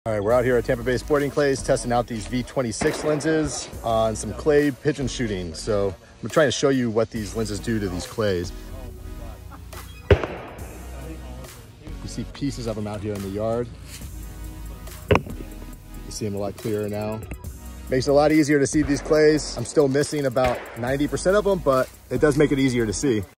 All right, we're out here at Tampa Bay Sporting Clays testing out these V26 lenses on some clay pigeon shooting. So I'm trying to show you what these lenses do to these clays. You see pieces of them out here in the yard. You see them a lot clearer now. Makes it a lot easier to see these clays. I'm still missing about 90% of them, but it does make it easier to see.